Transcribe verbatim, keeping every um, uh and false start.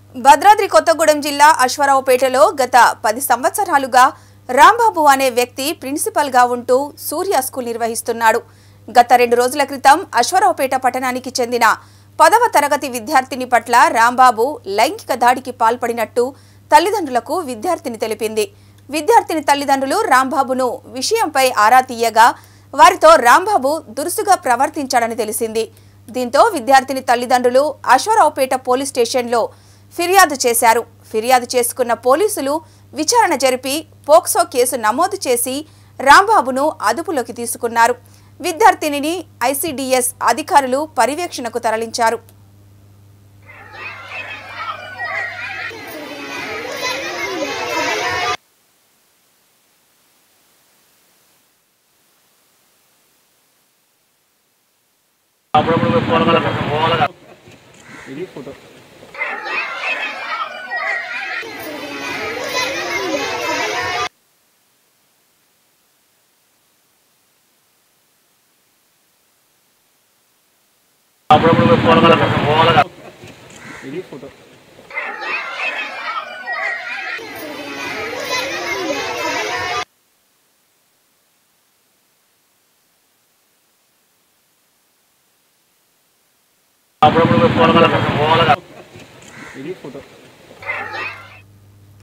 భద్రాద్రి కొత్తగూడెం జిల్లా అశ్వారావుపేటలో గత పది సంవత్సరాలుగా రాంబాబు అనే వ్యక్తి ప్రిన్సిపల్ గా ఉంటూ సూర్య స్కూల్ నిర్వహిస్తున్నాడు. గత రెండు రోజుల క్రితం అశ్వారావుపేట పట్టణానికి చెందిన పదవ తరగతి విద్యార్థిని పట్ల రాంబాబు లైంగిక దాడికి పాల్పడినట్టు తల్లిదండ్రులకు విద్యార్థిని తెలిపింది. విద్యార్థిని తల్లిదండ్రులు రాంబాబును విషయంపై ఆరా తీయగా వారితో రాంబాబు దురుసుగా ప్రవర్తించాడని తెలిసింది. దీంతో విద్యార్థిని తల్లిదండ్రులు అశ్వారావుపేట పోలీస్ స్టేషన్లో ఫిర్యాదు చేశారు. ఫిర్యాదు చేసుకున్న పోలీసులు విచారణ జరిపి పోక్సో కేసు నమోదు చేసి రాంబాబును అదుపులోకి తీసుకున్నారు. విద్యార్థినిని ఐసీడీఎస్ అధికారులు పర్యవేక్షణకు తరలించారు. ఇది ఫోటో ఇది ఫోటో